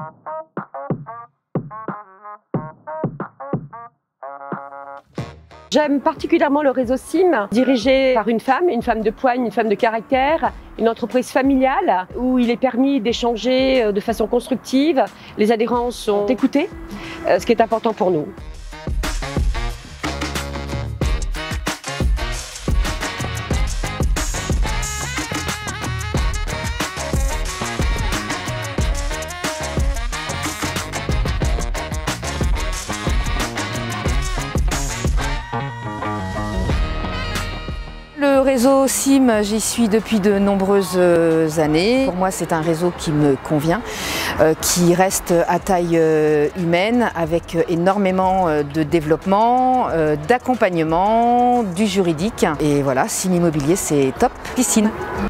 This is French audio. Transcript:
J'aime particulièrement le réseau SIM, dirigé par une femme de poigne, une femme de caractère, une entreprise familiale où il est permis d'échanger de façon constructive. Les adhérents sont écoutés, ce qui est important pour nous. Le réseau SIM, j'y suis depuis de nombreuses années. Pour moi, c'est un réseau qui me convient, qui reste à taille humaine, avec énormément de développement, d'accompagnement, du juridique. Et voilà, SIM Immobilier, c'est top. Piscine.